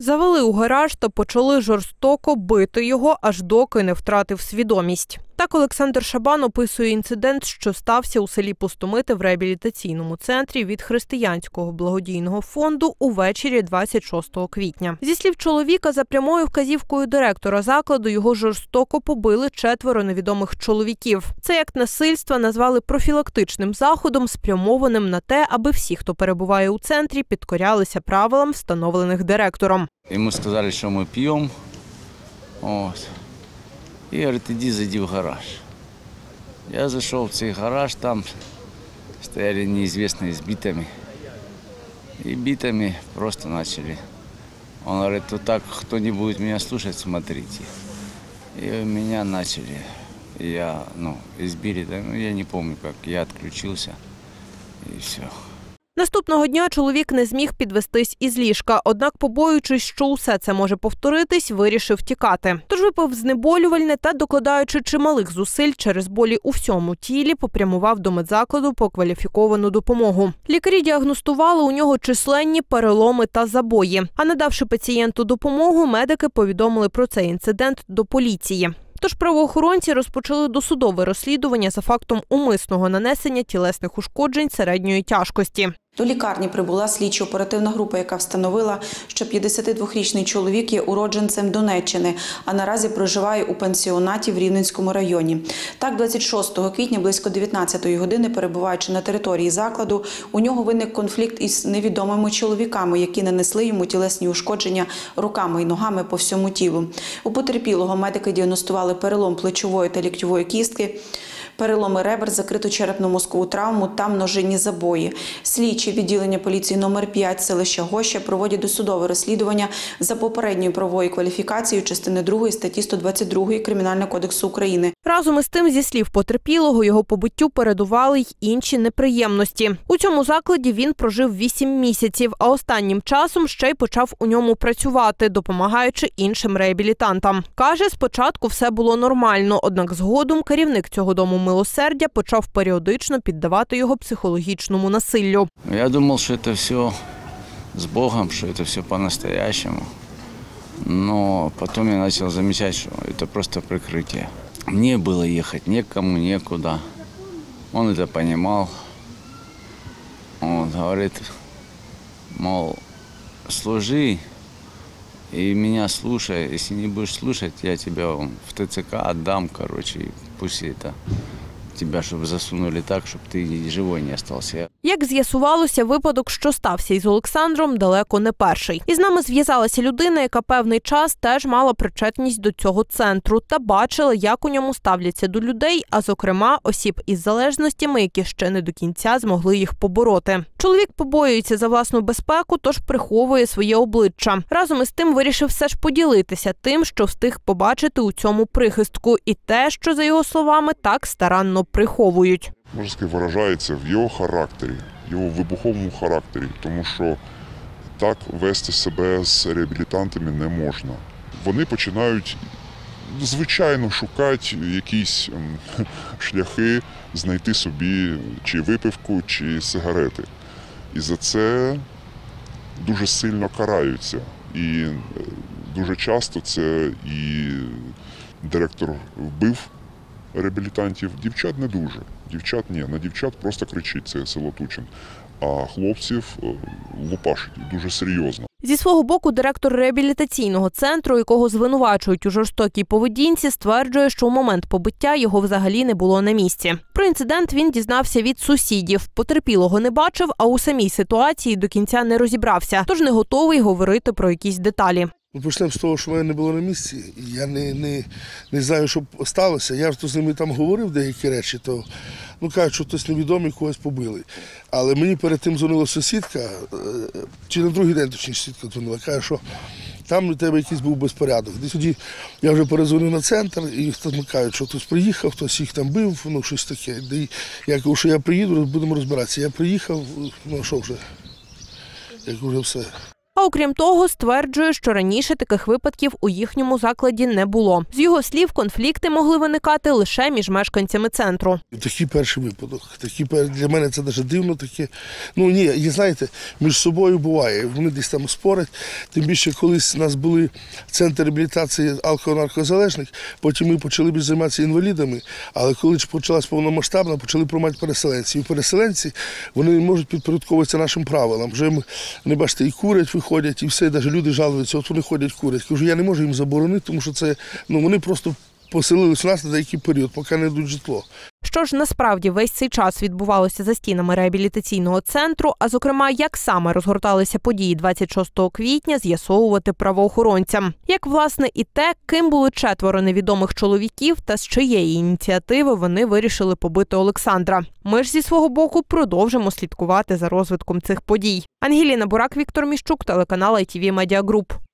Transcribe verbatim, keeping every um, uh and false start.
Завели у гараж та почали жорстоко бити його, аж доки не втратив свідомість. Так Олександр Шабан описує інцидент, що стався у селі Пустомити в реабілітаційному центрі від Християнського благодійного фонду увечері двадцять шостого квітня. Зі слів чоловіка, за прямою вказівкою директора закладу його жорстоко побили четверо невідомих чоловіків. Цей акт насильства назвали профілактичним заходом, спрямованим на те, аби всі, хто перебуває у центрі, підкорялися правилам, встановлених директором. Йому сказали, що ми п'ємо. От. І говорить, іди, зайди в гараж. Я зайшов в цей гараж, там стояли неізвісні з битами. І битами просто почали. Он говорит, вот так, кто не будет меня слушать, смотрите. И меня начали. Я, ну, избили, ну, я не помню, как. Я отключился, и все. Наступного дня чоловік не зміг підвестись із ліжка, однак, побоюючись, що усе це може повторитись, вирішив тікати. Тож випив знеболювальне та, докладаючи чималих зусиль через болі у всьому тілі, попрямував до медзакладу по кваліфіковану допомогу. Лікарі діагностували у нього численні переломи та забої. А надавши пацієнту допомогу, медики повідомили про цей інцидент до поліції. Тож правоохоронці розпочали досудове розслідування за фактом умисного нанесення тілесних ушкоджень середньої тяжкості. До лікарні прибула слідчо-оперативна група, яка встановила, що п'ятдесятидвохрічний чоловік є уродженцем Донеччини, а наразі проживає у пансіонаті в Рівненському районі. Так, двадцять шостого квітня близько дев'ятнадцятої години, перебуваючи на території закладу, у нього виник конфлікт із невідомими чоловіками, які нанесли йому тілесні ушкодження руками і ногами по всьому тілу. У потерпілого медики діагностували перелом плечової та ліктьової кістки, переломи ребер, закриту черепно-мозкову травму та множинні забої. Слідчі відділення поліції номер п'ять селища Гоща проводять досудове розслідування за попередньою правовою кваліфікацією частини другої статті сто двадцять два Кримінального кодексу України. Разом із тим, зі слів потерпілого, його побиттю передували й інші неприємності. У цьому закладі він прожив вісім місяців, а останнім часом ще й почав у ньому працювати, допомагаючи іншим реабілітантам. Каже, спочатку все було нормально, однак згодом керівник цього дому милосердя почав періодично піддавати його психологічному насиллю. Я думав, що це все з Богом, що це все по-настоящему. Но потом я начал замечать, что это просто прикрытие. Мне было ехать некому, некуда. Он это понимал. Он говорит, мол, служи и меня слушай. Если не будешь слушать, я тебя в ТЦК отдам, короче, и пусть это... тебе, щоб засунули так, щоб ти живий не залишився. Як з'ясувалося, випадок, що стався із Олександром, далеко не перший. Із нами зв'язалася людина, яка певний час теж мала причетність до цього центру та бачила, як у ньому ставляться до людей, а зокрема осіб із залежностями, які ще не до кінця змогли їх побороти. Чоловік побоюється за власну безпеку, тож приховує своє обличчя. Разом із тим вирішив все ж поділитися тим, що встиг побачити у цьому прихистку, і те, що, за його словами, так старанно приховують. Можна сказати, виражається в його характері, його вибуховому характері, тому що так вести себе з реабілітантами не можна. Вони починають, звичайно, шукати якісь шляхи знайти собі чи випивку, чи сигарети. І за це дуже сильно караються. І дуже часто це і директор вбив реабілітантів, дівчат не дуже. Дівчат ні, на дівчат просто кричить, це село Тучин. А хлопців лупашить дуже серйозно. Зі свого боку, директор реабілітаційного центру, якого звинувачують у жорстокій поведінці, стверджує, що у момент побиття його взагалі не було на місці. Про інцидент він дізнався від сусідів. Потерпілого не бачив, а у самій ситуації до кінця не розібрався, тож не готовий говорити про якісь деталі. Ми почнемо з того, що мене не було на місці, і я не, не, не знаю, що сталося. Я ж то з ними там говорив деякі речі, то ну, кажуть, що хтось невідомий, когось побили. Але мені перед тим дзвонила сусідка, чи на другий день, точніше, сусідка дзвонила, каже, що там у тебе якийсь був безпорядок. І тоді я вже перезвонив на центр, і хтось кажуть, що хтось приїхав, хтось їх там бив, ну щось таке. І я кажу, що я приїду, будемо розбиратися. Я приїхав, ну що вже, як вже все. А окрім того, стверджує, що раніше таких випадків у їхньому закладі не було. З його слів, конфлікти могли виникати лише між мешканцями центру. Такий перший випадок. Такі, для мене це навіть дивно таке. Ну ні, і знаєте, між собою буває. Вони десь там спорять. Тим більше, колись у нас були центр реабілітації алко-наркозалежних, потім ми почали б займатися інвалідами, але коли почалась повномасштабна, почали приймати переселенців. І переселенці, вони не можуть підпорядковуватися нашим правилам. Вже вони, бачите, і курять, виходять, і все, навіть люди жалуються, от вони ходять, курять. Кажу, я не можу їм заборонити, тому що це, ну, вони просто поселились у нас на деякий період, поки не йдуть житло. Що ж насправді весь цей час відбувалося за стінами реабілітаційного центру, а зокрема, як саме розгорталися події двадцять шостого квітня, з'ясовувати правоохоронцям. Як, власне, і те, ким були четверо невідомих чоловіків та з чиєї ініціативи вони вирішили побити Олександра. Ми ж зі свого боку продовжимо слідкувати за розвитком цих подій. Ангеліна Бурак, Віктор Міщук, телеканал ай ті ві Медіа Груп.